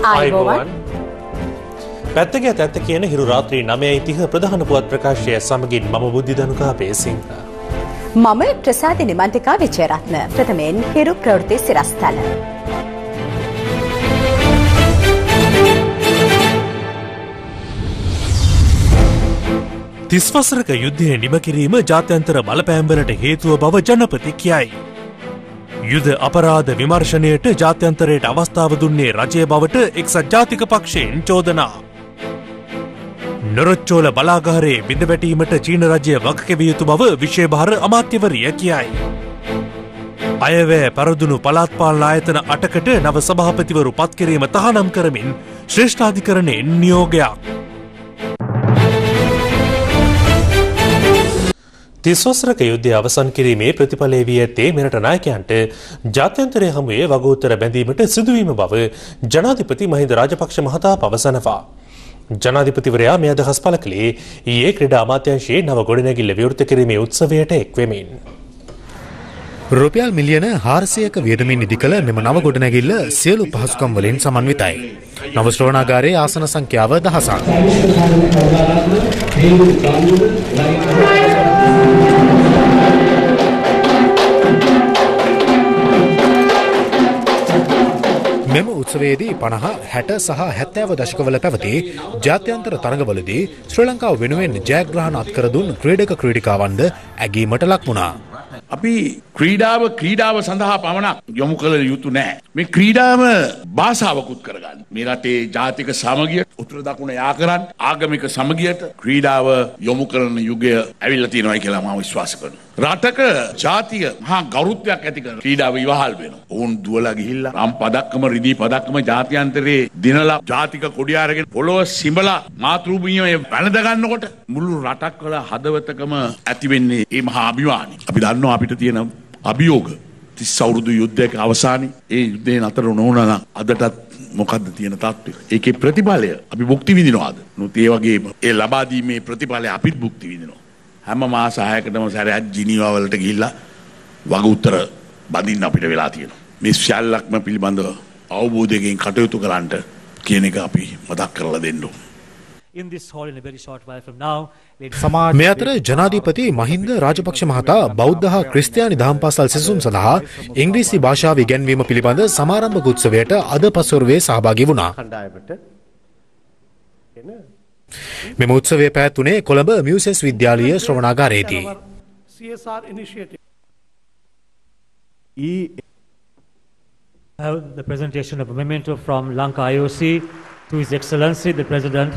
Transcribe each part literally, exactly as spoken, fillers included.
ආයුබෝවන්. පැත්තක ඇත්ත කියන හිරු රාත්‍රී නවයයි තිහ ප්‍රධාන පුවත් ප්‍රකාශය සමගින් මම බුද්ධි දනුකා පේසිංහ. මම ප්‍රසාද නිමන්තිකා විජයරත්න. ප්‍රථමයෙන් හිරු ප්‍රවෘත්ති සිරස්තල. තිස් වසරක යුද්ධය නිම කිරීම ජාත්‍යන්තර බලපෑම්වලට හේතුව බව ජනපති කියයි. යුද අපරාධ විමර්ශනයට ජාත්‍යන්තරයට අවස්ථාව දුන්නේ රජය බවට එක්සත් ජාතික පක්ෂයෙන් චෝදනා. නොරොච්චෝල බලාගාරයේ බිඳවැටීමට චීන රජය වගකිව යුතු බව විශේභාර අමාත්‍යවරිය කියයි. අයවැය පරදුණු පළාත් පාලන ආයතන අටකට නව සභාපතිවරු පත් කිරීම තහනම් කරමින් ශ්‍රේෂ්ඨාධිකරණයෙන් නියෝගයක්. තිස් වසරක යුද්ධය අවසන් කිරීමේ ප්‍රතිඵලය වී ඇත්තේ මෙරට නායකයන්ට ජාත්‍යන්තරය හමුවේ වගඋත්තර බැඳීමට සිදුවීම බව ජනාධිපති මහින්ද රාජපක්ෂ මහතා පවසනවා. ජනාධිපතිවරයා මේ අදහස් පළ කළේ ඊයේ ක්‍රීඩා අමාත්‍යාංශයේ නව ගොඩනැගිල්ල විවෘත කිරීමේ උත්සවයට එක්වෙමින්. රුපියල් මිලියන හාරසියක වියදමින් ඉදි කළ මෙම නව ගොඩනැගිල්ල සියලු පහසුකම් වලින් සමන්විතයි. නව ශ්‍රවණාගාරයේ ආසන සංඛ්‍යාව දහසක්. මෙම උත්සවයේදී පනහ හැට සහ හැත්තෑව දශකවල පැවති ජාත්‍යන්තර තරඟවලදී ශ්‍රී ලංකාව වෙනුවෙන් ජයග්‍රහණ අත්කර දුන් ක්‍රීඩක ක්‍රීඩිකාවන්ද ඇගීමට ලක් වුණා. අපි ක්‍රීඩාව ක්‍රීඩාව සඳහා පමණක් යොමු කළ යුතු නැහැ. මේ ක්‍රීඩාව භාෂාවකුත් කරගන්න. මේ රටේ ජාතික සමගිය උතුර දකුණ යා කරන්න ආගමික සමගියට ක්‍රීඩාව යොමු කරන යුගය ඇවිල්ලා තියෙනවා කියලා මම විශ්වාස කරනවා. රටක ජාතිය මහා ගෞරවයක් ඇති කරන ක්‍රීඩාව ඉවහල් වෙනවා. ඕන් දුවලා ගිහිල්ලා රම් පදක්කම රිදී පදක්කම ජාත්‍යන්තරයේ දිනලා ජාතික කොඩිය අරගෙන පොළොව සිඹලා මාතෘභූමියේ වැළඳ ගන්නකොට මුළු රටක් වල හදවතකම ඇති වෙන්නේ මේ මහා අභිමානයි. අපි දන්නවා අපිට තියෙන අභියෝග තිස් අවුරුදු යුද්ධයක අවසානයේ ඒ යුද්ධේ නතර නොවුණා නම් අදටත් මොකද්ද තියෙන තත්ත්වය? ඒකේ ප්‍රතිඵලය අපි භුක්ති විඳිනවාද? නොත් ඒ වගේම ඒ ලබා දීමේ ප්‍රතිඵලය අපිත් භුක්ති විඳිනවා. හැම මාස හයකටම සැරයක් ජිනීවා වලට ගිහිල්ලා වග උත්තර බඳින්න අපිට වෙලා තියෙනවා. මේ සියල්ලක්ම පිළිබඳව අවබෝධයෙන් කටයුතු කරන්නට කියන එක අපි මතක් කරලා දෙන්න ඕන. මේ අතර ජනාධිපති මහින්ද රාජපක්ෂ මහතා බෞද්ධ හා ක්‍රිස්තියානි දහම් පාසල් සිසුන් සඳහා ඉංග්‍රීසි භාෂාව ඉගැන්වීම පිළිබඳ සමාරම්භක උත්සවයට අද පසුරුවේ සහභාගී වුණා. මෙම උත්සවය පැවැත්වුණේ Colombo මියුසෙස් විද්‍යාලීය ශ්‍රවණාගාරයේදී. Have the presentation of a memento from Lanka I O C to His Excellency the President.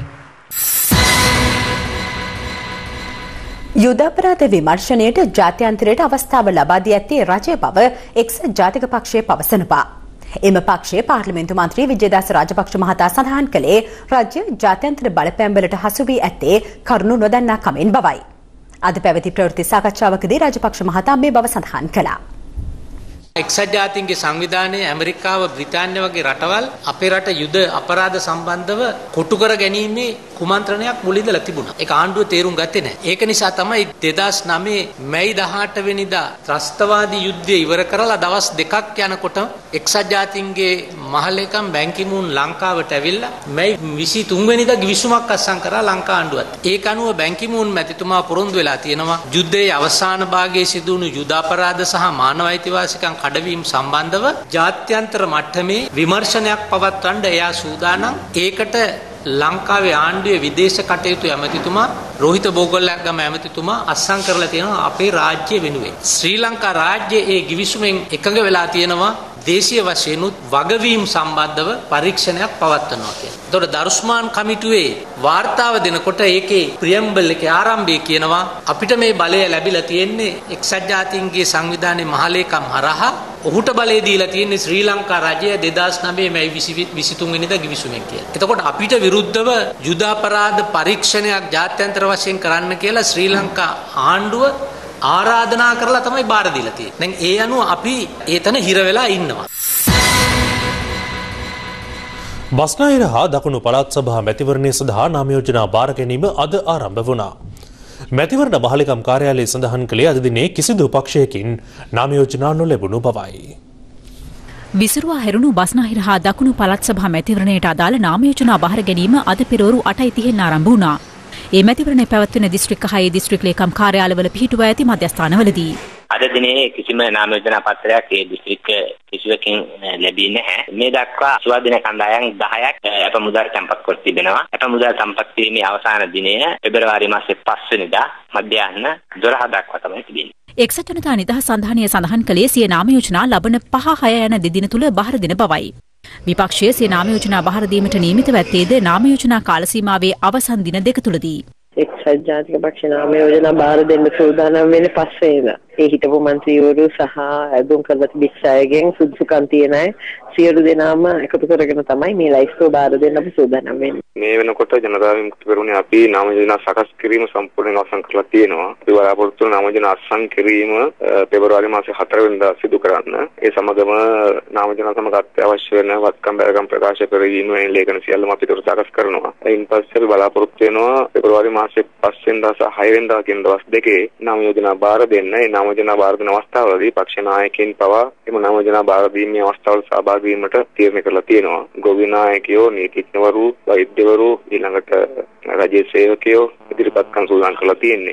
යුද අපරාධ විමර්ශනයට ජාත්‍යන්තරයට අවස්ථාව ලබා දී ඇත්තේ රජය බව එක්සත් ජාතික පක්ෂය පවසනවා. එම පක්ෂයේ පාර්ලිමේන්තු මන්ත්‍රී විජේදාස රාජපක්ෂ මහතා සඳහන් කළේ රජය ජාත්‍යන්තර බලපෑම්වලට හසු වී ඇත්තේ කරුණු නොදන්නා කමෙන් බවයි. අද පැවති ප්‍රවෘත්ති සාකච්ඡාවකදී රාජපක්ෂ මහතා මේ බව සඳහන් කළා. එක්සත් ජාතීන්ගේ සංවිධානයේ ඇමරිකාව බ්‍රිතාන්‍ය වගේ රටවල් අපේ රට යුද අපරාධ සම්බන්ධව කොටු කර ගැනීමේ කුමන්ත්‍රණයක් මුලින්දලා තිබුණා. ඒක ආණ්ඩුව තේරුම් ගත්තේ නැහැ. ඒක නිසා තමයි දෙදාස් නවය මැයි දහඅට වෙනිදා ත්‍රස්තවාදී යුද්ධය ඉවර කරලා දවස් දෙකක් යනකොට එක්සත් ජාතීන්ගේ මහලේකම් බැන් කි මූන් ලංකාවට ඇවිල්ලා මැයි විසිතුන් වෙනිදා ගිවිසුමක් අත්සන් කරා ලංකා ආණ්ඩුවත්. ඒක අනුව බැන් කි මූන් මැතිතුමා පොරොන්දු වෙලා තියෙනවා යුද්ධයේ අවසාන භාගයේ සිදු වුණු යුද අපරාධ සහ මානව අයිතිවාසිකම් කඩවීම සම්බන්ධව ජාත්‍යන්තර මට්ටමේ විමර්ශනයක් පවත්වන්න එයා සූදානම්. ඒකට ලංකාවේ ආණ්ඩුවේ විදේශ කටයුතු ඇමතිතුමා රෝහිත බෝගල්ලගම ඇමතිතුමා අත්සන් කරලා තියෙනවා අපේ රාජ්‍ය වෙනුවෙන්. ශ්‍රී ලංකා රාජ්‍යයේ ඒ ගිවිසුමෙන් එකඟ වෙලා තියෙනවා දේශීය වශයෙන් වගවීම් සම්බන්ධව පරීක්ෂණයක් පවත්වනවා කියලා. එතකොට දරුස්මාන් කමිටුවේ වාර්තාව දෙනකොට ඒකේ ප්‍රියම්බල් එකේ ආරම්භය කියනවා අපිට මේ බලය ලැබිලා තියෙන්නේ එක්සත් ජාතීන්ගේ සංවිධානයේ මහලේකම් හරහා ඔහුට බලය දීලා තියෙන්නේ ශ්‍රී ලංකා රජය දෙදාස් නවය මැයි විසිතුන් වෙනිදා ගිවිසුමෙන් කියලා. එතකොට අපිට විරුද්ධව යුද අපරාධ පරීක්ෂණයක් ජාත්‍යන්තර වශයෙන් කරන්න කියලා ශ්‍රී ලංකා ආණ්ඩුව ආරාධනා කරලා තමයි බාර දීලා තියෙන්නේ. දැන් ඒ අනුව අපි ඒතන හිර වෙලා ඉන්නවා. බස්නාහිර හා දකුණු පළාත් සභා මැතිවරණය සඳහා නාම යෝජනා බාර ගැනීම අද ආරම්භ වුණා. මැතිවරණ බහලිකම් කාර්යාලය සඳහන් කළේ අද දිනේ කිසිදු පක්ෂයකින් නාම යෝජනා නොලැබුණු බවයි. විසිරුවා හැරුණු බස්නාහිර හා දකුණු පළාත් සභා මැතිවරණයට අදාළ නාම යෝජනා බාර ගැනීම අද පෙරවරු අටයි තිහෙන් ආරම්භ වුණා. ඒ මැතිවරණය පැවැත්වෙන දිස්ත්‍රික්ක හයේ දිස්ත්‍රික් ලේකම් කාර්යාලවල පිහිටුවා ඇති මධ්‍යස්ථානවලදී අද දිනේ කිසිම නාම යෝජනා පත්‍රයක් ඒ දිස්ත්‍රික්ක කිසිවකින් ලැබී නැහැ. මේ දක්වා සුවදින කණ්ඩායම් දහයක් අප මුදල් තැන්පත් කර තිබෙනවා. අප මුදල් තැන්පත් කිරීමේ අවසාන දිනය පෙබරවාරි මාසයේ පහ වෙනිදා මධ්‍යහ්න දොළහ දක්වා තමයි තිබෙන්නේ. එක්සත් ජනතා නිදහස් සන්ධානය සඳහන් කළේ සිය නාම යෝජනා ලබන පහ හය යන දෙදින තුල බාර දෙන බවයි. විපක්ෂයේ සිය නාම යෝජනා බාර දීමට නියමිත වැත්තේද නාම යෝජනා කාල සීමාවේ අවසන් දින දෙක තුලදී. එක්සත් ජාතික පක්ෂ නාම යෝජනා බාර දෙන්න සූදානම් වෙන්නේ පස්සේ ඉඳලා. ඒ හිටපු මන්ත්‍රීවරු සහ ඇදුම් කරලා තිබිච්ච අයගෙන් සුදුසුකම් තියෙන අය සියලු දෙනාම එකතු කරගෙන තමයි මේ ලයිස්ට් බාර දෙන්න අපි සූදානම් වෙන්නේ. මේ වෙනකොට ජනතා විමුක්ති පෙරමුණේ අපි නාම යෝජනා සකස් කිරීම සම්පූර්ණයෙන් අවසන් කරලා තියෙනවා. අපි බලාපොරොත්තු වන නාම යෝජනා අත්සන් කිරීම පෙබරවාරි මාසයේ හතර වෙනිදා සිදු කරන්න. ඒ සමගම නාම යෝජනා සමග අත්‍යවශ්‍ය වෙන වත්කම් බැරකම් ප්‍රකාශ කිරීම වෙන ලේඛන සියල්ලම අපි උත්තර සකස් කරනවා. එයින් පස්සේ අපි බලාපොරොත්තු වෙනවා පෙබරවාරි මාසයේ පහ වෙනිදා සහ හය වෙනිදා කියන දවස් දෙකේ නාම යෝජනා බාර දෙන්න. ඒ නාම යෝජනා බාර දෙන අවස්ථාවලදී පක්ෂ නායකයින් පවා එම නාම යෝජනා බාර දීමේ අවස්ථාවල සහභාගී වීමට තීරණය කරලා තියෙනවා. ගොවි නායකයෝ, නීතිඥවරු, වෛද්‍යවරු, ඊළඟට රජයේ සේවකයෝ ඉදිරිපත්කම් සූදානම් කරලා තියෙන්නේ.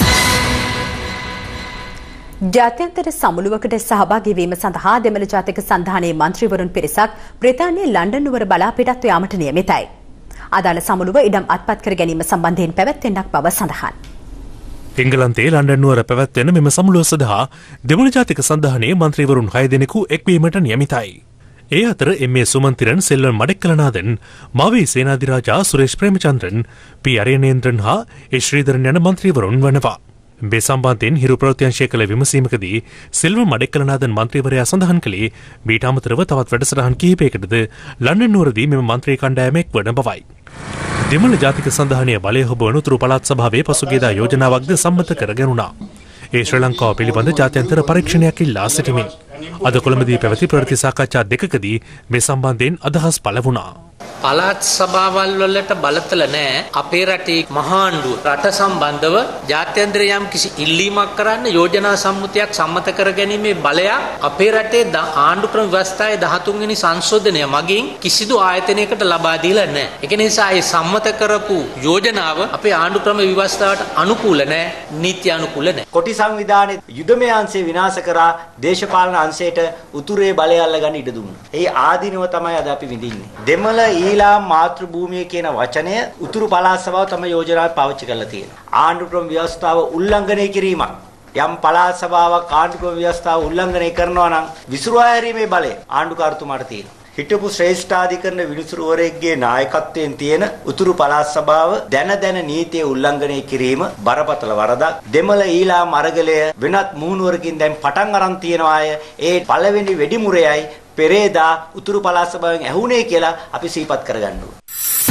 ජාත්‍යන්තර සමුළුවකට සහභාගී වීම සඳහා දෙමළ ජාතික සන්ධානයේ මන්ත්‍රීවරුන් පිරිසක් බ්‍රිතාන්‍යයේ ලන්ඩන් නුවර බලා පිටත්ව යාමට නියමිතයි. අදාළ සමුළුව ඉඩම් අත්පත් කර ගැනීම සම්බන්ධයෙන් පැවැත්වෙන්නක් බව සඳහන්. එංගලන්තයේ ලන්ඩන් නුවර පැවැත්වෙන මෙම සමුළුව සඳහා දෙමළ ජාතික සන්ධානයේ මන්ත්‍රීවරුන් හය දෙනෙකු එක්වීමට නියමිතයි. ඒ අතර M A Sumanthiran Selvam Adaikalanathan Mavai Senathirajah Suresh Premachandran P Ariyanendran හා ඒ ශ්‍රීධරන් යන මන්ත්‍රීවරුන් වනවා. මේ සම්බන්ධයෙන් හිරු ප්‍රවෘත්තිංශය කළ විමසීමකදී සෙල්වන් මඩෙක්කලනාදන් මන්ත්‍රීවරයා සඳහන් කළේ මීට අමතරව තවත් වැඩසටහන් කිහිපයකටද ලන්ඩන් නුවරදී මෙම මන්ත්‍රී කණ්ඩායම එක්වන බවයි. දෙමළ ජාතික සන්ධානය බලය හොබවන උතුරු පළාත් සභාවේ පසුගියදා යෝජනාවක්ද සම්මත කරගෙනුණා. ඒ ශ්‍රී ලංකාව පිළිබඳ ජාත්‍යන්තර පරීක්ෂණයක් ඉල්ලා සිටිමින් අද කොළඹදී පැවති ප්‍රවෘත්ති සාකච්ඡා දෙකකදී මේ සම්බන්ධයෙන් අදහස් පළ වුණා. පළාත් සභාවල් වලට බලතල නැහැ අපේ රටේ මහාණ්ඩුව රට සම්බන්ධව ජාත්‍යන්තර යම් කිසි ඉල්ලීමක් කරන්න යෝජනා සම්මුතියක් සම්මත කර ගැනීමේ බලයක් අපේ රටේ ආණ්ඩු ක්‍රම ව්‍යවස්ථාවේ දහතුන් වෙනි සංශෝධනය මගින් කිසිදු ආයතනයකට ලබා දීලා නැහැ. ඒක නිසා ඒ සම්මත කරපු යෝජනාව අපේ ආණ්ඩු ක්‍රම ව්‍යවස්ථාවට අනුකූල නැහැ, නීති අනුකූල නැහැ. කොටි සංවිධානයේ යුදමය අංශය විනාශ කරා දේශපාලන අංශයට උතුරේ බලය අල්ලගන්න ඉඩ දුන්නා. ඒ ආධිනව තමයි අද අපි විඳින්නේ. දෙමළ ඊළාම් මාතෘ භූමිය කියන වචනය උතුරු පළාත් සභාව තම යෝජනාවේ පාවිච්චි කරලා තියෙනවා. ආණ්ඩු ක්‍රම ව්‍යවස්ථාව උල්ලංඝනය කිරීමක්. යම් පළාත් සභාවක් ආණ්ඩු ක්‍රම ව්‍යවස්ථාව උල්ලංඝනය කරනවා නම් විසිරුවා හැරීමේ බලය ආණ්ඩුකාරතුමාට තියෙනවා. හිටපු ශ්‍රේෂ්ඨාධිකරණ විනිසුරුවරයෙක්ගේ නායකත්වයෙන් තියෙන උතුරු පළාත් සභාව දැන දැන නීතිය උල්ලංඝනය කිරීම බරපතල වරදක්. දෙමළ ඊළාම් අරගලය වෙනත් මුහුණුවරකින් දැන් පටන් අරන් තියෙනවා අය. ඒ පළවෙනි වෙඩිමුරයයි පෙරේදා උතුරු පළාත් සභාවෙන් ඇහුනේ කියලා අපි සිහිපත් කරගන්න ඕනේ.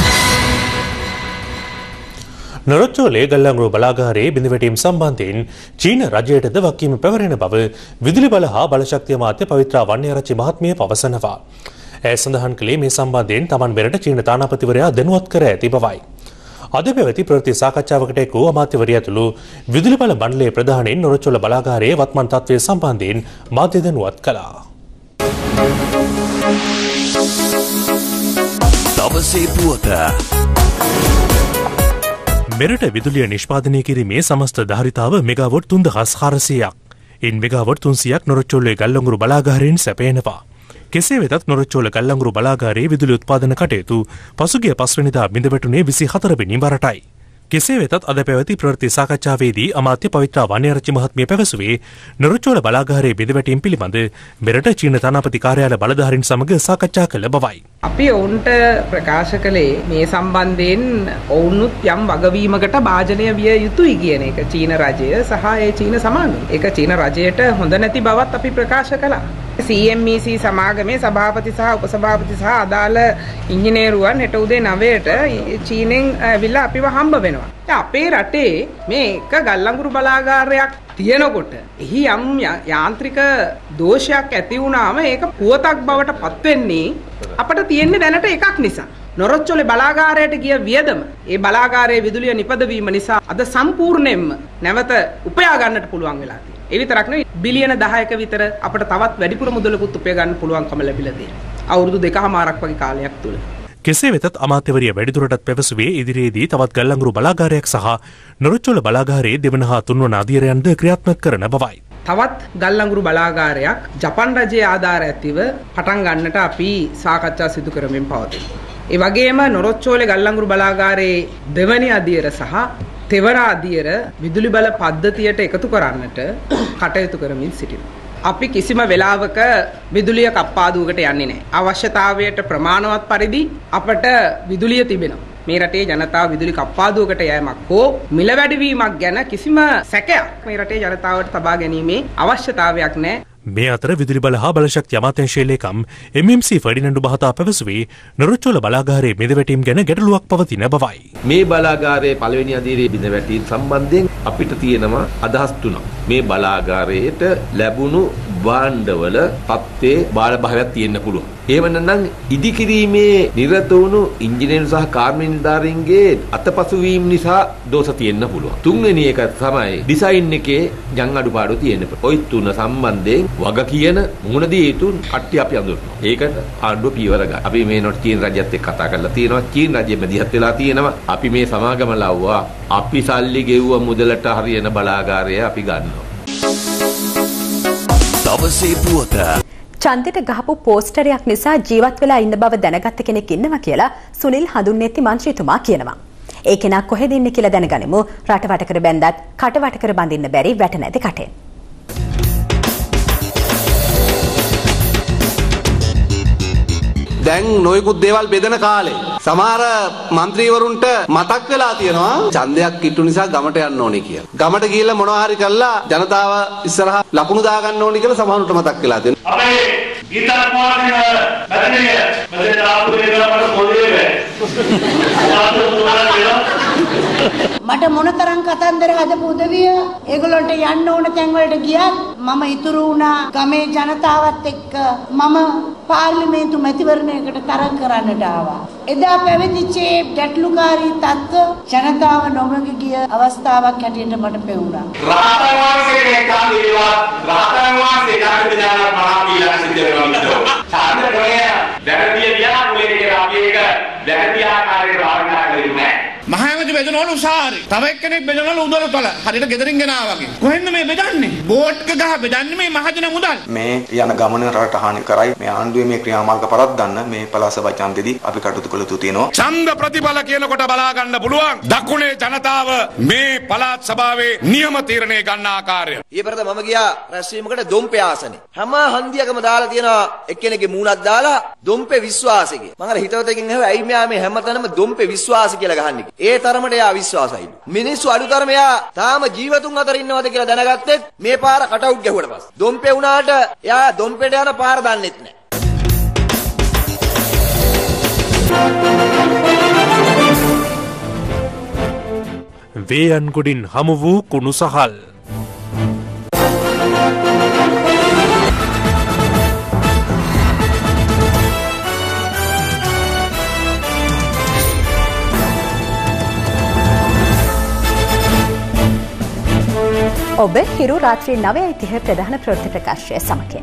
නොරොච්චෝලේ ගල්ලංගුරු බලාගාරයේ බිඳවැටීම් සම්බන්ධයෙන් චීන රජයටද වක්කීම පැවරෙන බව විදුලි බල හා බලශක්තිය අමාත්‍ය පවිත්‍රා වන්නේආරච්චි මහත්මිය පවසනවා. ඇය සඳහන් කළේ මේ සම්බන්ධයෙන් තමන් මෙරට චීන තානාපතිවරයා දැනුවත් කර ඇති බවයි. අද පැවති ප්‍රවෘත්ති සාකච්ඡාවකට එක් වූ අමාත්‍යවරිය ඇතුළු විදුලි බල මණ්ඩලයේ ප්‍රධානීන් නොරොච්චෝල බලාගාරයේ වත්මන් තත්ත්වය සම්බන්ධයෙන් මාධ්‍ය දැනුවත් කළා. දවසේ පුවත මෙරට විදුලිය නිෂ්පාදනය කිරීමේ සමස්ත ධාරිතාව මෙගාවොට් තුන්දහස් හාරසියයක්. ඉන් මෙගාවොට් තුන්සියයක් නොරොච්චෝලේ ගල්ලංගුරු බලාගාරයෙන් සැපයනවා. කෙසේ වෙතත් නොරොච්චෝල ගල්ලංගුරු බලාගාරයේ විදුලි උත්පාදන කටයුතු පසුගිය පස්වෙනිදා බිඳවැටුනේ විසිහතර වෙනි වරටයි. කෙසේ වෙතත් අද පැවති ප්‍රවෘත්ති සාකච්ඡාවේදී අමාත්‍ය පවිත්‍රා වන්නේආරච්චි මහත්මිය පැවසුවේ නොරොච්චෝල බලාගාරයේ බිඳවැටීම් පිළිබඳ මෙරට චීන තානාපති කාර්යාල බලධාරීන් සමග සාකච්ඡා කළ බවයි. අපි ඔවුන්ට ප්‍රකාශ කළේ මේ සම්බන්ධයෙන් ඔවුනුත් යම් වගවීමකට භාජනය විය යුතුයි කියන එක චීන රජය සහ ඒ චීන සමාගම. ඒක චීන රජයට හොඳ නැති බවත් අපි ප්‍රකාශ කළා. සී එම් ඊ සී සමාගමේ සභාපති සහ උපසභාපති සහ අදාළ ඉංජිනේරුවන් හෙට උදේ නවයට චීනෙන් ඇවිල්ලා අපිව හම්බ වෙනවා. අපේ රටේ මේ එක ගල්ලංගුරු බලාගාරයක් තියෙනකොට එහි යම් යාන්ත්‍රික දෝෂයක් ඇති වුණාම ඒක පුවතක් බවට පත් වෙන්නේ අපිට තියෙන්නේ දැනට එකක් නිසා. නොරොච්චෝලේ බලාගාරයට ගිය වියදම ඒ බලාගාරයේ විදුලිය නිපදවීම නිසා අද සම්පූර්ණයෙන්ම නැවත උපයා ගන්නට පුළුවන් වෙලා තියෙනවා. ඒ විතරක් නෙවෙයි බිලියන දහයක විතර අපිට තවත් වැඩිපුර මුදලකුත් උපය ගන්න පුළුවන්කම ලැබිලා තියෙනවා. අවුරුදු දෙකමාරක් වගේ කාලයක් තුල. කෙසේ වෙතත් අමාත්‍යවරිය වැඩිදුරටත් පැවසුවේ ඉදිරියේදී තවත් ගල්ලංගුරු බලාගාරයක් සහ නොරොච්චෝල බලාගාරයේ දෙවන හා තුන්වන අධීරයන්ද ක්‍රියාත්මක කරන බවයි. තවත් ගල්ලංගුරු බලාගාරයක් ජපන් රජයේ ආධාර ඇතිව පටන් ගන්නට අපි සාකච්ඡා සිදු කරමින් පවතිනවා. ඒ වගේම නොරොච්චෝලේ ගල්ලංගුරු බලාගාරයේ දෙවැනි අධීර සහ තෙවන අධීර විදුලි බල පද්ධතියට එකතු කරන්නට කටයුතු කරමින් සිටිනවා. අපි කිසිම වෙලාවක විදුලිය කප්පාදුවකට යන්නේ නැහැ. අවශ්‍යතාවයට ප්‍රමාණවත් පරිදි අපට විදුලිය තිබෙනවා. මේ රටේ ජනතාව විදුලි කප්පාදුවකට යෑමක් හෝ මිල වැඩිවීමක් ගැන කිසිම සැකයක් මේ රටේ ජනතාවට තබා ගැනීමේ අවශ්‍යතාවයක් නැහැ. මේ අතර විදුලි බල හා බලශක්ති අමාත්‍යාංශයේ ලේකම් එම් එම් සී ෆර්ඩිනන්ඩු මහතා පැවසුවේ නොරොච්චෝල බලාගාරයේ බිඳවැටීම් ගැන ගැටලුවක් පවතින බවයි. මේ බලාගාරයේ පළවෙනි අදියරේ බිඳවැටීම් සම්බන්ධයෙන් අපිට තියෙනවා අදහස් තුනක්. මේ බලාගාරයට ලැබුණු භාණ්ඩවල තත්ත්වයේ බාලභාවයක් තියෙන්න පුළුවන්. එහෙම නැත්නම් ඉදිකිරීමේ නිරත වුණු ඉංජිනේරු සහ කාර්මික නිලධාරීන්ගේ අතපසුවීම නිසා දෝෂ තියෙන්න පුළුවන්. තුන්වෙනි එක තමයි ඩිසයින් එකේ ජං අඩුපාඩු තියෙන්න පුළුවන්. ওই තුන සම්බන්ධයෙන් වග කියන මුහුණ දී යුතු කට්ටිය අපි අඳුරනවා. ඒකට ආණ්ඩුව පියවර ගන්න. අපි මේ නොට චීන රජයත් එක්ක කතා කරලා තියෙනවා. චීන රජය මැදිහත් වෙලා තියෙනවා. අපි මේ සමාගම ලව්වා. අපි සල්ලි ගෙව්ව මුදලට හරියන බලාගාරය අපි ගන්නවා. දවසේ පුවත චන්දෙට ගහපු පෝස්ටරයක් නිසා ජීවත් වෙලා ඉන්න බව දැනගත්ත කෙනෙක් ඉන්නවා කියලා සුනිල් හඳුන්නේති මන්ත්‍රීතුමා කියනවා. ඒ කෙනා කොහෙද ඉන්නේ කියලා දැනගනිමු. රටවට කර බැන්දත් කටවට කර බඳින්න බැරි වැට නැති කටෙන්. දැන් නොයෙකුත් දේවල් බෙදන කාලේ සමහර മന്ത്രിවරුන්ට මතක් වෙලා තියෙනවා ඡන්දයක් කිට්ටු නිසා ගමට යන්න ඕනේ කියලා. ගමට ගිහිල්ලා මොනවා හරි කළා ජනතාව ඉස්සරහා ලකුණු දා ගන්න ඕනේ කියලා සමහරුන්ට මතක් වෙලා තියෙනවා. අපේ ගීතල් මොහොතේ මැදනිය මැදේ ආපු දේවල් මට මොලේ මට මොනතරම් කතන්දර හදපු උදවිය ඒගොල්ලන්ට යන්න ඕන තැන් වලට ගියත් මම ඉතුරු වුණා ගමේ ජනතාවත් එක්ක මම පාර්ලිමේන්තු මැතිවරණයකට තරඟ කරන්නට ආවා. එදා පැවතිච්ච ගැටලුකාරී තත්ත්ව ජනතාව නොමග ගිය අවස්ථාවක් හැටියට මට පෙවුණා. රාතන් වාසයේ කාලේවා රාතන් වාසයේ කාලේ දාන මහා සිද්ධ වෙනවා. සාධකය දැනදිය විලා මුලේ අපි ඒක දැනදිය ආකාරයට භාවිතා කරන්නේ නැහැ. මහමැති බෙදනවලු උසාරි. තව එක්කෙනෙක් බෙදනවලු උදළතල. හරියට ගෙදරින් ගෙනා වගේ. කොහෙන්ද මේ බෙදන්නේ? බෝට් එක ගහ බෙදන්නේ මේ මහජන මුදල්. මේ යන ගමන රට හානි කරයි. මේ ආණ්ඩුවේ මේ ක්‍රියාමාර්ග පරද්දන්න මේ පළාත් සභා ඡන්දෙදී අපි කටයුතු කළ යුතු තියෙනවා. ඡන්ද ප්‍රතිඵල කියනකොට බලා ගන්න පුළුවන්. දකුණේ ජනතාව මේ පළාත් සභාවේ නියම තීරණය ගන්න ආකාරය. ඊපරද මම ගියා රැස්වීමකට දොම්පේ ආසනේ. හැම හන්දියකම දාලා තියෙනවා එක්කෙනෙක්ගේ මූණක් දාලා දොම්පේ විශ්වාසිකේ. මම අර හිතවතකින් ඇහුවා ඇයි මෙයා මේ හැමතැනම දොම්පේ විශ්වාසි කියලා ගහන්නේ. ඒ තරමට එයා විශ්වාසයි. මිනිස්සු අඩුතරම එයා තාම ජීවතුන් අතර ඉන්නවද කියලා දැනගත්තෙත් මේ පාර කටවුට් ගැහුවට පස්සේ. දොම්පේ වුණාට එයා දොම්පේට යන පාර දන්නෙත් නැහැ. වේයන්ගොඩින් හමු වූ කුණු සහල්. ඔබ හිරු රාත්‍රී නවයයි තිහ ප්‍රධාන ප්‍රවෘත්ති ප්‍රකාශය සමගින්.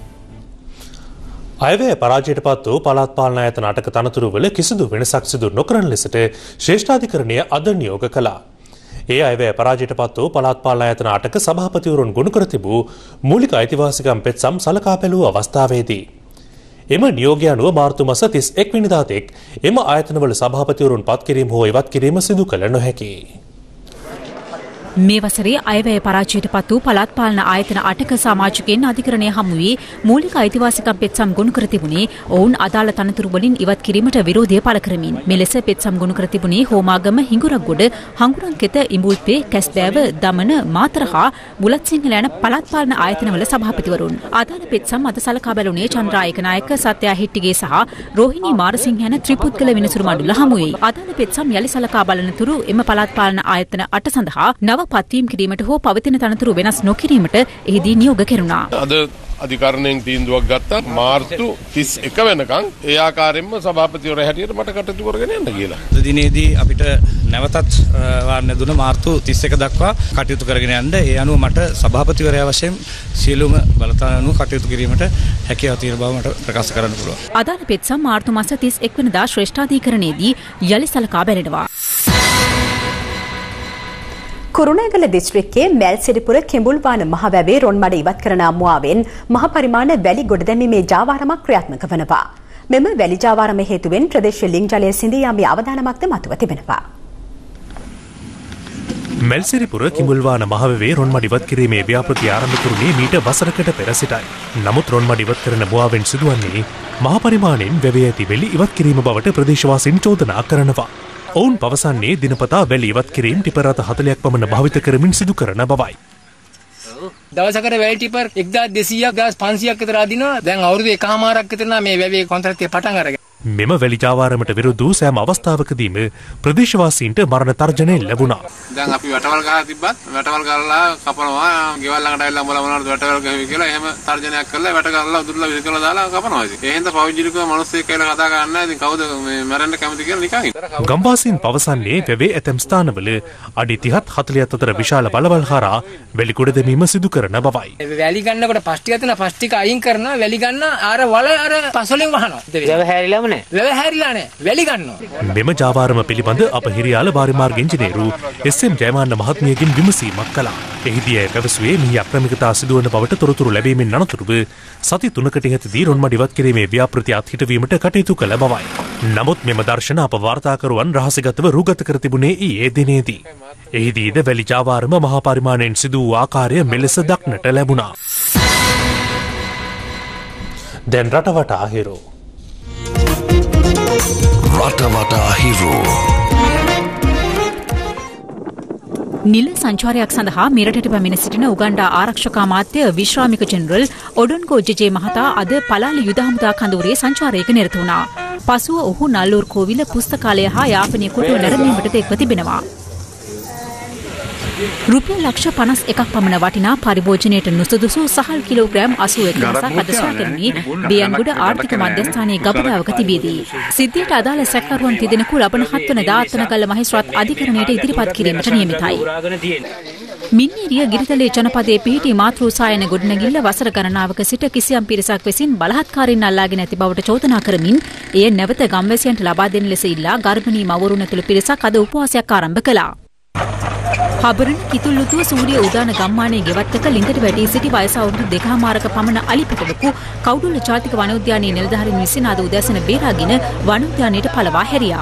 අයවැය පරාජයට පත් වූ පළාත් පාලන ආයතන අටක තනතුරු වල කිසිදු වෙනසක් සිදු නොකරන ලෙසට ශ්‍රේෂ්ඨාධිකරණය අද නියෝග කළා. ඒ අයවැය පරාජයට පත් වූ පළාත් පාලන ආයතන අටක සභාපතිවරුන් ගොනු කර තිබූ මූලික අයිතිවාසිකම් පෙත්සම් සලකා බැලූ අවස්ථාවේදී එම නියෝගය අනුව මාර්තු මාස තිස් එක් වෙනිදා තෙක් එම ආයතනවල සභාපතිවරුන් පත් කිරීම හෝ ඉවත් කිරීම සිදු කළ නොහැකියි. මේ වසරේ අයවැය පරාජයට පත් වූ පළාත් පාලන ආයතන අටක සමාජිකයන් අධිකරණය හමුවේ මූලික අයිතිවාසිකම් පෙත්සම් ගොනු කර තිබුණේ ඔවුන් අදාළ තනතුරු වලින් ඉවත් කිරීමට විරෝධය පළ කරමින්. මෙලෙස පෙත්සම් ගොනු කර තිබුණේ හෝමාගම, හිඟුරක්ගොඩ, හංගුරන්කෙත, ඉඹුල්පේ, කැස්බෑව, දමන, මාතර හා බුලත්සිංහල යන පළාත් පාලන ආයතනවල සභාපතිවරුන්. අදාළ පෙත්සම් අද සලකා බැලුණේ චන්ද්‍රා ඒකනායක, සත්‍යා හෙට්ටිගේ සහ රෝහිණී මාරසිංහ යන ත්‍රිපුද්ගල විනිසුරු මණ්ඩල හමුවේ. අදාළ පෙත්සම් යලි සලකා බලන තුරු එම පළාත් පාලන ආයතන අට සඳහා නව පත්වීම් කිරීමට හෝ පවතින තනතුරු වෙනස් නොකිරීමට එහිදී නියෝග කෙරුණා. අද අධිකරණයෙන් තීන්දුවක් ගත්තා මාර්තු තිස් එක වෙනකන් ඒ ආකාරයෙන්ම සභාපතිවරයා හැටියට මට කටයුතු කරගෙන යන්න කියලා. දිනේදී අපිට නැවතත් වාරණය දුන මාර්තු තිස් එක දක්වා කටයුතු කරගෙන යන්න ඒ අනුව මට සභාපතිවරයා වශයෙන් සියලුම බලතල අනුව කටයුතු කිරීමට හැකියාව තියෙන බව මට ප්‍රකාශ කරන්න පුළුවන්. අදාළ පෙත්සම් මාර්තු මාස තිස් එක් වෙනිදා ශ්‍රේෂ්ඨාධිකරණයේදී යලි සලකා බැලෙනවා. කුරුණෑගල දිස්ත්‍රික්කයේ මැල්සිරිපුර කිඹුල්වාන මහවැවේ රොන්මඩ ඉවත් කරන අමුවාවෙන් මහ පරිමාණ වැලි ගොඩදැමීමේ ජාවාරමක් ක්‍රියාත්මක වනවා. මෙම වැලි ජාවාරම හේතුවෙන් ප්‍රදේශීය ලිං ජලය සිඳී යාමේ අවදානමක්ද මතුව තිබෙනවා. මැල්සිරිපුර කිඹුල්වාන මහවැවේ රොන්මඩ ඉවත් කිරීමේ ව්‍යාපෘති ආරම්භ කරුණේ මීට වසරකට පෙර සිටයි. නමුත් රොන්මඩ ඉවත් කරන මුවාවෙන් සිදුවන්නේ මහ පරිමාණයෙන් වැවේ ඇති වැලි ඉවත් කිරීම බවට ප්‍රදේශවාසීන් චෝදනා කරනවා. ඔවුන් පවසන්නේ දිනපතා වැලි ඉවත් කිරීම ටිපර් රථ හතළියක් පමණ භාවිත කරමින් සිදු කරන බවයි. දවසකට වැලි ටිපර් එක්දාස් දෙසීයක් දාස් පන්සීයක් විතර අදිනවා. දැන් අවුරුදු එකමාරක් විතර නා මේ වැවේ කොන්ත්‍රාත්තිය පටන් අරගෙන. මෙම වැලි ජාවාරමට විරුද්ධ වූ සෑම අවස්ථාවකදීම ප්‍රදේශවාසීන්ට මරණ තර්ජනය ලැබුණා. දැන් අපි වැටවල් ගහලා තිබ්බත් වැටවල් ගහලා කපනවා ගෙවල් ළඟට ඇවිල්ලා උඹලා මොනවද වැටවල් ගහුවේ කියලා එහෙම තර්ජනයක් කරලා වැට ගහලා උදුරලා විසිකලා දාලා කපනවා ඉතින්. ඒ හින්දා පෞද්ගලිකව මිනිස්සෙක් කියලා කතා කරන්නේ නැහැ. ඉතින් කවුද මේ මැරෙන්න කැමති කියලා නිකන් ඉතර. ගම්වාසීන් පවසන්නේ වැවේ ඇතැම් ස්ථානවල අඩි තිහත් හතළිහත් අතර විශාල බලවල් හරහා වැලි කුඩ දැමීම සිදු කරන බවයි. වැලි ගන්නකොට පස් ටික තියෙන පස් ටික අයින් කරනවා වැලි ගන්න අර වල අර පසලෙන් වහනවා. වැව හැරිලාම නැහැ. වැව හැරිලා නැහැ. වැලි ගන්නවා. මෙම ජාවාරම පිළිබඳ අප හිරියාල වාරිමාර්ග ඉංජිනේරු එස් එම් ජයමාන්න මහත්මියගෙන් විමසීමක් කළා. එහිදී ඇය පැවසුවේ මෙහි අප්‍රමිකතා සිදුවන බවට තොරතුරු ලැබීමෙන් අනතුරුව සති තුනකට ඉහතදී රොන්මඩ ඉවත් කිරීමේ ව්‍යාපෘති අත්හිටවීමට කටයුතු කළ බවයි. නමුත් මෙම දර්ශන අප වාර්තාකරුවන් රහසිගතව රූගත කර තිබුණේ ඊයේ දිනේදී. එහිදීද වැලි ජාවාරම මහා පරිමාණයෙන් සිදු වූ ආකාරය මෙලෙස දක්නට ලැබුණා. දැන් රටවටා හිරෝ රටවටා හිරෝ නිල සංචාරයක් සඳහා මෙරටට පැමිණ සිටින උගන්ඩා ආරක්ෂක අමාත්‍ය විශ්‍රාමික ජෙනරල් ඔඩොන්ගෝ ජෙජේ මහතා අද පලාලි යුද හමුදා කඳවුරේ සංචාරයක නිරත වුණා. පසුව ඔහු නල්ලූර් කෝවිල පුස්තකාලය හා යාපනය කොටුව නැරඹීමට එක්ව තිබෙනවා. රුපියල් ලක්ෂ පනස් එකක් පමණ වටිනා පරිභෝජනයට නුසුදුසු සහල් කිලෝග්‍රෑම් අසූ එක දහසක් අද සොයාගැනීමේ බියන්ගොඩ ආර්ථික මධ්‍යස්ථානයේ ගබඩාවක තිබියදී. සිද්ධියට අදාළ සැකකරුවන් තිදෙනෙකු ලබන හත්වන දා අත්තනගල්ල මහේස්ත්‍රාත් අධිකරණයට ඉදිරිපත් කිරීමට නියමිතයි. මින්නේරිය ගිරිතලේ ජනපදයේ පිහිටි මාතෘසායන ගොඩනැගිල්ල වසර ගණනාවක සිට කිසියම් පිරිසක් විසින් බලහත්කාරයෙන් අල්ලාගෙන ඇති බවට චෝදනා කරමින් එය නැවත ගම්වැසියන්ට ලබා දෙන ලෙස ඉල්ලා ගර්භණී මවුරුන් ඇතුළු පිරිසක් අද උපවාසයක් ආරම්භ කළා. හබරණ කිතුල්ලුතුව සූරිය උදාන ගම්මානයේ ගෙවත්තක ලිඳට වැටී සිටි වයස අවුරුදු දෙකහමාරක පමණ අලිපටවකු කවුඩුල්ල ජාතික වනෝද්‍යානයේ නිලධාරීන් විසින් අද උදෑසන බේරාගෙන වනෝද්‍යානයට පලවා හැරියා.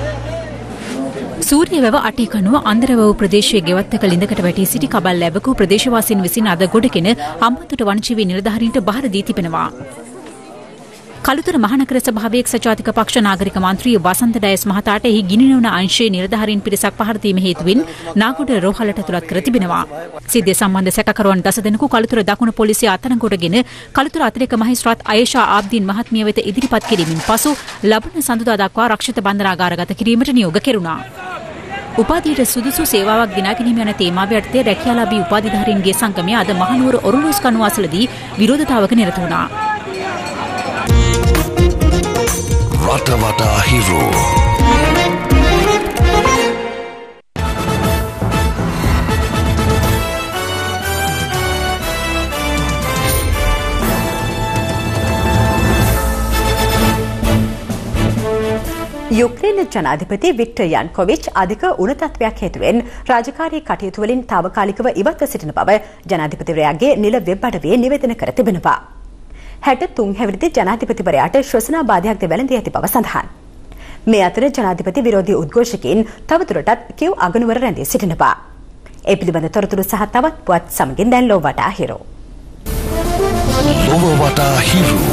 සූරිය වැව අටේකනුව අන්දරවැව ප්‍රදේශයේ ගෙවත්තක ලිඳකට වැටී සිටි කබල් ලැබකු ප්‍රදේශවාසීන් විසින් අද ගොඩගෙන හම්බන්තොට වනජීවී නිලධාරීන්ට බාර දී තිබෙනවා. කළුතර මහනගර සභාවේ එක්සත් ජාතික පක්ෂ නාගරික මන්ත්‍රී වසන්ත ඩයස් මහතාට එහි ගිනිනවන අංශයේ නිලධාරීන් පිරිසක් පහර දීම හේතුවෙන් නාගොඩ රෝහලට ඇතුළත් කර තිබෙනවා. සිද්ධිය සම්බන්ධ සැකකරුවන් දස දෙනෙකු කළුතර දකුණු පොලිසිය අත්අඩංගුවටගෙන කළුතර අතිරේක මහේස්ත්‍රාත් අයේෂා ආබ්දීන් මහත්මිය වෙත ඉදිරිපත් කිරීමෙන් පසු ලබන සඳුදා දක්වා රක්ෂිත බන්ධනාගාරගත කිරීමට නියෝග කෙරුණා. උපාධියට සුදුසු සේවාවක් දිනා ගැනීම යන තේමාව යටතේ රැකියාලාභී උපාධිධාරීන්ගේ සංගමය අද මහනුවර ඔරලෝසු කණුවාසලදී විරෝධතාවක නිරත වුණා. රටවටා හිරෝ යුක්රේන ජනාධිපති වික්ටර් යන්කොවිච් අධික උණ තත්ත්වයක් හේතුවෙන් රාජකාරී කටයුතු වලින් తాවකාලිකව ඉවත්ව සිටින බව ජනාධිපතිවරයාගේ නිල වෙබ් අඩවියේ නිවේදනය කර තිබෙනවා. හැට තුන් හැවිරිදි ජනාධිපතිවරයාට ශ්වසනාබාධයක්ද වැළඳී ඇති බව සඳහන්. මේ අතර ජනාධිපති විරෝධී උද්ඝෝෂකයින් තවදුරටත් කිව් අගනුවර රැඳී සිටිනවා. ඒ පිළිබඳ තොරතුරු සහ තවත් පුවත් සමගින් දැන් ලොව වටා හිරෝ. ලොව වටා හිරෝ.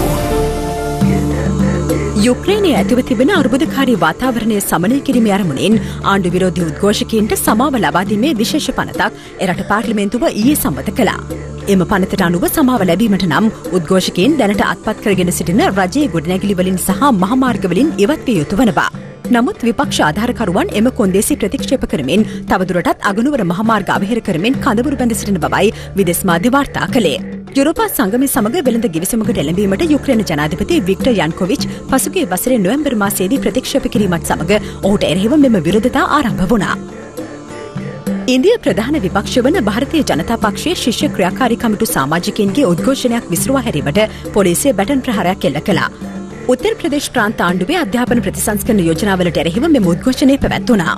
යුක්‍රේනයේ ඇතිව තිබෙන අර්බුදකාරී වාතාවරණය සමනය කිරීමේ අරමුණෙන් ආණ්ඩු විරෝධී උද්ඝෝෂකයින්ට සමාව ලබා දීමේ විශේෂ පනතක් එරට පාර්ලිමේන්තුව ඊයේ සම්මත කළා. එම පනතට අනුව සමාව ලැබීමට නම් උද්ඝෝෂකයින් දැනට අත්පත් කරගෙන සිටින රජයේ ගොඩනැගිලි වලින් සහ මහමාර්ග වලින් ඉවත් විය යුතු වනවා. නමුත් විපක්ෂ ආධාරකරුවන් එම කොන්දේසි ප්‍රතික්ෂේප කරමින් තවදුරටත් අගනුවර මහමාර්ග අවහිර කරමින් කඳවුරු බැඳ සිටින බවයි විදෙස් මාධ්‍ය වාර්තා කළේ. යුරෝපා සංගමය සමග වෙළඳ ගිවිසුමකට එළඹීමට යුක්‍රේන ජනාධිපති වික්ටර් යාන්කෝවිච් පසුගිය වසරේ නොවැම්බර් මාසයේදී ප්‍රතික්ෂේප කිරීමත් සමග ඔහුට එරෙහිව මෙම විරෝධතා ආරම්භ වුණා. ඉන්දිය ප්‍රධාන විපක්ෂ වන ಭಾರತೀಯ ජනතා පක්ෂයේ ශිෂ්‍ය ක්‍රියාකාරී කමිටු සමාජිකයින්ගේ උද්ඝෝෂණයක් විසිරුවා හැරීමට පොලිසිය බැටන් ප්‍රහාරයක් එල්ල කළා. උත්තර ප්‍රදේශ ප්‍රාන්ත ආණ්ඩුවේ අධ්‍යාපන ප්‍රතිසංස්කරණ යෝජනාවලට එරෙහිව මෙම උද්ඝෝෂණය පැවැත්වුණා.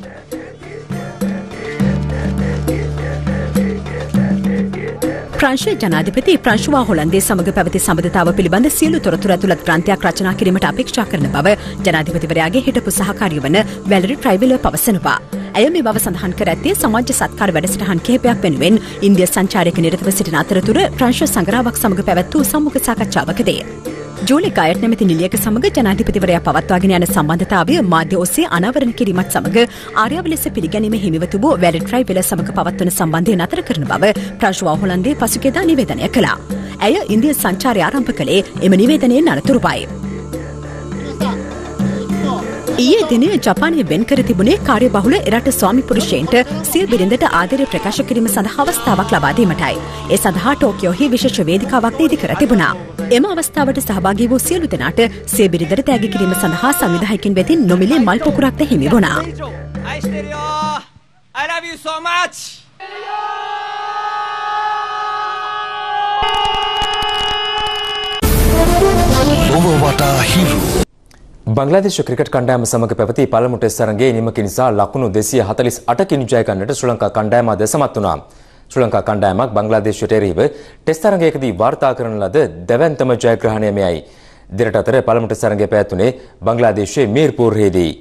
ප්‍රංශ ජනාධිපති ප්‍රංශවා හොලන්දේ සමග පැවති සම්බන්ධතාව පිළිබඳ සියලු තොරතුරු ඇතුළත් ග්‍රන්ථයක් රචනා කිරීමට අපේක්ෂා කරන බව ජනාධිපතිවරයාගේ හිටපු සහකාරිය වන වැලරි ට්‍රයිබලර් පවසනවා. ඇය මේ බව සඳහන් කර ඇත්තේ සමාජ සත්කාර වැඩසටහන් කිහිපයක් වෙනුවෙන් ඉන්දිය සංචාරයක නිරතව සිටින අතරතුර ප්‍රංශ සංග්‍රාවක් සමග පැවැත් වූ සම්මුඛ සාකච්ඡාවකදී. ජූලි ගයට් නැමැති නිලියක සමග ජනාධිපතිවරයා පවත්වාගෙන යන සම්බන්ධතාවය මාධ්‍ය ඔස්සේ අනාවරණ කිරීමත් සමග ආර්යව ලෙස පිළිගැනීම හිමිව තිබූ වැලරි ට්‍රයිබලර් සමග පවත්වන සම්බන්ධය නතර කරන බව ප්‍රංශවා හොලන්දේ පසුගියදා නිවේදනය කළා. ඇය ඉන්දිය සංචාරය ආරම්භ කළේ එම නිවේදනයෙන් අනතුරුවයි. ඊයේ දිනේ ජපානයේ වෙන් කර තිබුණේ කාර්යබහුල එරට ස්වාමි පුරුෂයන්ට සිය බිරිඳට ආදරය ප්‍රකාශ කිරීම සඳහා අවස්ථාවක් ලබා දීමටයි. ඒ සඳහා ටෝකියෝහි විශේෂ වේදිකාවක් ඉදි කර තිබුණා. එම අවස්ථාවට සහභාගී වූ සියලු දෙනාට සිය බිරිඳට තෑගි කිරීම සඳහා සංවිධායකින් වෙතින් නොමිලේ මල් පොකුරක්ද හිමි වුණා. I love you so much. ලොවවටා හිරු බංග්ලාදේශ ක්‍රිකට් කණ්ඩායම සමග පැවති පළමු ටෙස්ට් තරගයේ නිමක නිසා ලකුණු දෙසිය හතළිස් අටකින් ජය ගන්නට ශ්‍රී ලංකා කණ්ඩායම අද සමත් වුණා. ශ්‍රී ලංකා කණ්ඩායමක් බංග්ලාදේශයට එරෙහිව ටෙස්ට් තරගයකදී වාර්තා කරන ලද දෙවැන්තම ජයග්‍රහණය මෙයයි. දෙරට අතර පළමු ටෙස්ට් තරගය පැවැත්වුණේ බංග්ලාදේශයේ මීර්පූර්හේදී.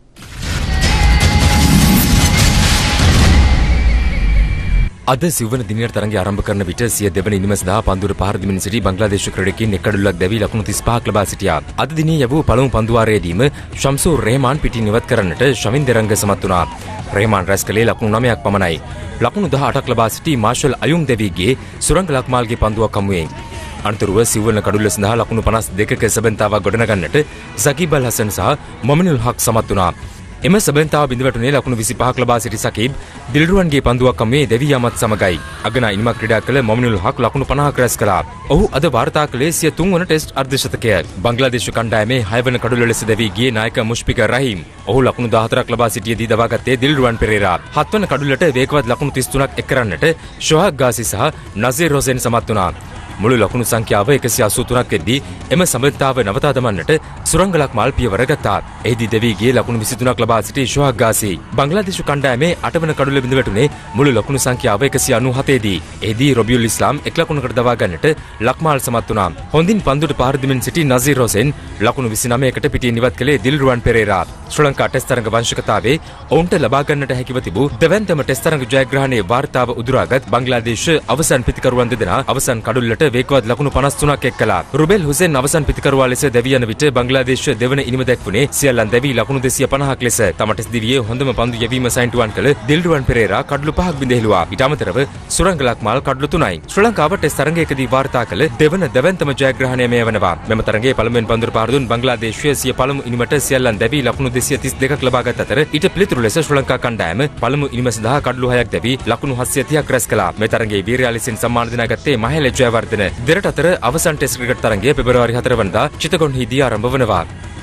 අද සිව්වන දිනයට තරගය ආරම්භ කරන විට සිය දෙවන ඉනිම සඳහා පන්දුවට පහර දෙමින් සිටි බංග්ලාදේශ ක්‍රීඩකයින් එක් කඩුල්ලක් දැවී ලකුණු තිස් පහක් ලබා සිටියා. අද දිනේ යවූ පළමු පන්දුවාරයේදීම ශම්සූර් රෙහමාන් පිටින් ඉවත් කරන්නට ශමින් දෙරංග සමත් වුණා. රෙහමාන් රැස් කළේ ලකුණු නවයක් පමණයි. ලකුණු දහ අටක් ලබා සිටි මාෂල් අයුන් දෙවීගේ සුරංග ලක්මාල්ගේ පන්දුවක් හමුවේ. අනතුරුව සිව්වන කඩුල්ල සඳහා ලකුණු පනස් දෙකක සබන්තාවක් ගොඩනගන්නට සකීබ් අල් හසන් සහ මොමිනුල් හක් සමත් වුණා. එම සබන්තාව බිඳවැටුනේ ලකුණු විසිපහක් ලබා සිටි සකීබ් දිල්රුවන්ගේ පන්දුවක් හමුවේ දෙවී යමත් සමගයි. අගනා ඉනිමක් ක්‍රීඩා කළ මොමිනුල් හක් ලකුණු පනහක් රැස් කළා. ඔහු අද වාර්තා කළේ සිය තුන්වන ටෙස්ට් අර්ධශතකය. බංග්ලාදේශ කණ්ඩායමේ හයවන කඩුල්ල ලෙස දැවී ගියේ නායක මුෂ්ෆික රහීම්. ඔහු ලකුණු දහතරක් ලබා සිටියේදී දවාගත්තේ දිල්රුවන් පෙරේරා. හත්වන කඩුල්ලට වේගවත් ලකුණු තිස් තුනක් එක් කරන්නට ෂොහාග් ගාසි සහ නසීර් හොසෙන් සමත් වුණා. මුළු ලකුණු සංඛ්‍යාව එකසිය අසූ තුනක් වෙද්දී එම සබඳතාව නවතා දමන්නට සුරංග ලක්මාල් පියවර ගත්තා. එහිදී දෙවී ගියේ ලකුණු විසි තුනක් ලබා සිටි ෂොහාග් ගාසි. බංග්ලාදේශ කණ්ඩායමේ අටවන කඩුල්ල බිඳවැටුනේ මුළු ලකුණු සංඛ්‍යාව එකසිය අනූහතේ දී. එහිදී රොබියුල් ඉස්ලාම් එක් ලකුණකට දවා ගන්නට ලක්මාල් සමත් වුණා. හොඳින් පන්දුට පහර දෙමින් සිටි නසීර් හොසෙන් ලකුණු විසි නවයකට පිටින් ඉවත් කළේ දිල්රුවන් පෙරේරා. ශ්‍රී ලංකා ටෙස්ට් තරඟ වංශකතාවේ ඔවුන්ට ලබා ගන්නට හැකිව තිබූ දෙවැන්තම ටෙස්ට් තරඟ ජයග්‍රහණයේ වාර්තාව උදුරාගත් බංග්ලාදේශ අවසන් පිතිකරුවන් දෙදෙනා අවසන් කඩුල්ලට වේගවත් ලකුණු පනස් තුනක් එක් කළා. රුබෙල් හුසෙන් අවසන් පිතිකරුවා ලෙස දැවී යන විට බංග්ලාදේශ දෙවන ඉනිම දැක්වුණේ සියල්ලන් දැවී ලකුණු දෙසිය පනහක් ලෙස. තම ටෙස්ට් දිවියේ හොඳම පන්දු යැවීම සයින්ටුවන් කළ දිල්රුවන් පෙරේරා කඩලු පහක් බිඳහෙළුවා. ඊට අමතරව සුරංග ලක්මාල් කඩලු තුනයි. ශ්‍රී ලංකාව ටෙස්ට් තරඟයකදී වාර්තා කළ දෙවන දෙවැන්තම ජයග්‍රහණය මෙය වනවා. මෙම තරඟයේ පළමුවෙන් පන්දුර පහර දුන් බංග්ලාදේශය සිය පළමු ඉනිමට සියල්ලන් දැවී ලකුණු දෙසිය තිස් දෙකක් ලබාගත් අතර ඊට පිළිතුරු ලෙස ශ්‍රී ලංකා කණ්ඩායම පළමු ඉනිම සඳහා කඩලු හයක් දැවී ලකුණු හත්සිය තිහක් රැස් කළා. මේ තරඟයේ වීරයා ලෙසින් සම්මාන දිනාගත්තේ මහේල ජයවර්ධන. දෙරට අතර අවසන් ටෙස්ට් ක්‍රිකට් තරඟය පෙබරවාරි හතර වනදා චිතගොන්හිදී ආරම්භ වනවා.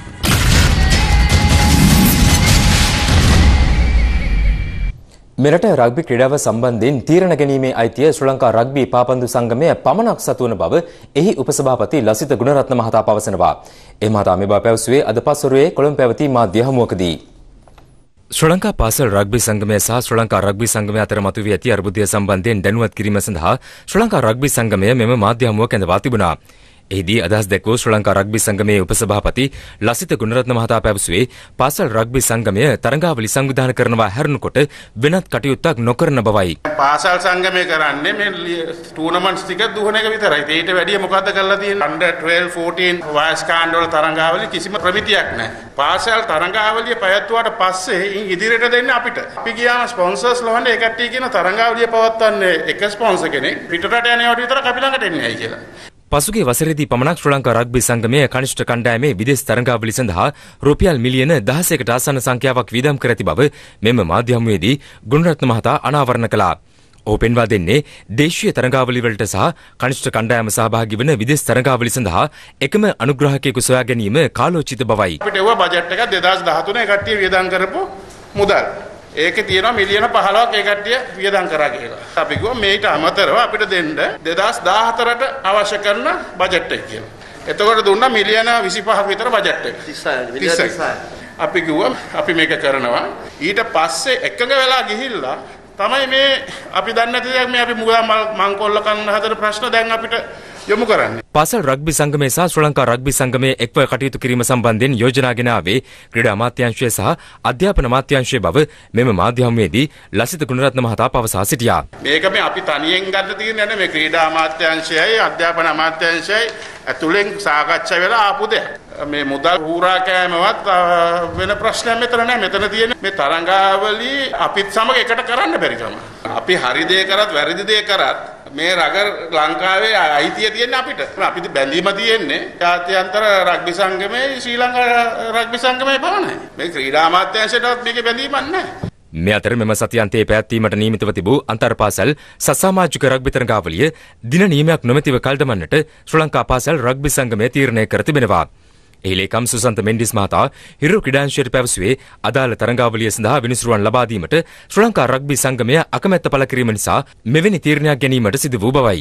මෙරට රග්බි ක්‍රීඩාව සම්බන්ධයෙන් තීරණ ගැනීමේ අයිතිය ශ්‍රී ලංකා රග්බි පාපන්දු සංගමය පමණක් සතු වන බව එහි උපසභාපති ලසිත ගුණරත්න මහතා පවසනවා. ඒ මහතා මේ බව පැවසුවේ අද පස්වරුවේ කොළඹ පැවති මාධ්‍ය හමුවකදී. ශ්‍රී ලංකා පාසල් රග්බි සංගමය සහ ශ්‍රී ලංකා රග්බි සංගමය අතර මතුවී ඇති අර්බුදය සම්බන්ධයෙන් දැනුවත් කිරීම සඳහා ශ්‍රී ලංකා රග්බි සංගමය මෙම මාධ්‍ය හමුව කැඳවා තිබුණා. එහිදී අදහස් දැක්වූ ශ්‍රී ලංකා රග්බි සංගමයේ උපසභාපති ලසිත ගුණරත්න මහතා පැවසුවේ පාසල් රග්බි සංගමය තරඟාවලි සංවිධානය කරනවා හැරුණුකොට වෙනත් කටයුත්තක් නොකරන බවයි. පාසල් සංගමය කරන්නේ මේ ටූර්නමන්ට්ස් ටික දුවන එක විතරයි. ඊට වැඩිය මොකද්ද කරලා තියෙන්නේ? අන්ඩර් ට්වෙල්ව් ෆෝර්ටීන් වයස් කාණ්ඩවල තරඟාවලි කිසිම ප්‍රමිතියක් නැහැ. පාසල් තරඟාවලිය පැවැත්වුවාට පස්සේ ඉන් ඉදිරියට දෙන්නේ අපිට. අපි ගියාම ස්පොන්සර්ස් ලවන්නේ ඒ කට්ටිය කියන තරඟාවලිය පවත්වන්නේ එක ස්පොන්සර් කෙනෙක් පිටරට යන ඒවාට විතරක් අපි ළඟට එන්නේ ඇයි කියලා. පසුගිය වසරේදී පමණක් ශ්‍රී ලංකා රග්බි සංගමය කනිෂ්ඨ කණ්ඩායමේ විදේශ තරඟාවලි සඳහා රුපියල් මිලියන දහසකට ආසන්න සංඛ්‍යාවක් වියදම් කර ඇති බව මෙම මාධ්‍ය හමුවේදී ගුණරත්න මහතා අනාවරණ කළා. ඔහු පෙන්වා දෙන්නේ දේශීය තරඟාවලි වලට සහ කනිෂ්ඨ කණ්ඩායම සහභාගී වන විදේශ තරඟාවලි සඳහා එකම අනුග්‍රාහකයෙකු සොයා ගැනීම කාලෝචිත බවයි. අපිට ඒවා බජට් එක දෙදාස් දහතුන ඒ කට්ටිය වියදම් කරපු මුදල්. ඒකේ තියෙනවා මිලියන පහළොවක් ඒ කට්ටිය වියදම් කරා කියලා. අපි කිව්වා මේට අමතරව අපිට දෙන්න දෙදාස් දාහතරට අවශ්‍ය කරන බජට් එක කියලා. එතකොට දුන්නා මිලියන විසිපහක් විතර බජට් එක. තිස්සයි. අපි කිව්වා අපි මේක කරනවා. ඊට පස්සේ එකඟ වෙලා ගිහිල්ලා තමයි මේ අපි දන්නේ නැති දෙයක් මේ අපි මුගා මංකොල්ල කන්න හදන ප්‍රශ්න දැන් අපිට යොමු කරන්නේ. පාසල් රග්බි සංගමය සහ ශ්‍රී ලංකා රග්බි සංගමයේ එක්ව කටයුතු කිරීම සම්බන්ධයෙන් යෝජනා ගෙන ආවේ ක්‍රීඩා අමාත්‍යාංශය සහ අධ්‍යාපන අමාත්‍යාංශයේ බව මෙම මාධ්‍ය හමුවේදී ලසිත ගුණරත්න මහතා පවසා සිටියා. මේක මේ අපි තනියෙන් ගන්න තියෙන නෑ මේ ක්‍රීඩා අමාත්‍යාංශයයි අධ්‍යාපන අමාත්‍යාංශයයි ඇතුලෙන් සාකච්ඡා වෙලා ආපු දෙයක්. මේ මුදල් හුරා කෑමවත් වෙන ප්‍රශ්නයක් මෙතන නෑ. මෙතන තියෙන මේ තරංගාවලි අපිත් සමග එකට කරන්න බැරි කම. අපි හරි දේ කරත් වැරදි දේ කරත් මේ රගර් ලංකාවේ අයිතිය තියෙන්නේ අපිට. අපිට බැඳීම තියෙන්නේ ජාත්‍යන්තර රග්බි සංගමේ ශ්‍රී ලංකා රග්බි සංගමේ පමණයි. මේ ක්‍රීඩා අමාත්‍යාංශයටවත් මේකේ බැඳීමක් නැහැ. මේ අතර මෙම සතියන්තයේ පැවැත්වීමට නියමිතව තිබූ අන්තර්පාසල් සසාමාජික රග්බි තරඟාවලිය දින නියමයක් නොමැතිව කල්දමන්නට ශ්‍රී ලංකා පාසල් රග්බි සංගමය තීරණය කර තිබෙනවා. එහි ලේකම් සුසන්ත මෙන්ඩිස් මහතා හිරු ක්‍රීඩාංශයට පැවසුවේ අදාළ තරඟාවලිය සඳහා විනිසුරුවන් ලබා දීමට ශ්‍රී ලංකා රග්බි සංගමය අකමැත්ත පළ කිරීම නිසා මෙවැනි තීරණයක් ගැනීමට සිදු වූ බවයි.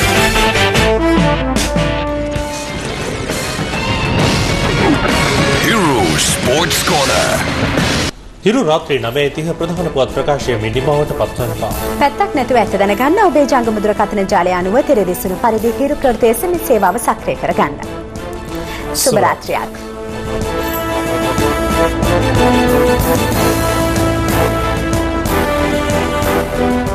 Hero Sports Corner. හිරු රාත්‍රී නවය තිහ ප්‍රධාන පුවත් ප්‍රකාශය මිනිමාවට පත්වනවා. පැත්තක් නැතුව ඇත්ත දැනගන්න ඔබේ ජංගම දුරකථන ජාලය අනුව තෙරදිසුණු පරිදි හිරු ප්‍රවෘත්ති එස් එම් එස් සේවාව සක්‍රිය කරගන්න. සුබ රාත්‍රියක්. Thank you.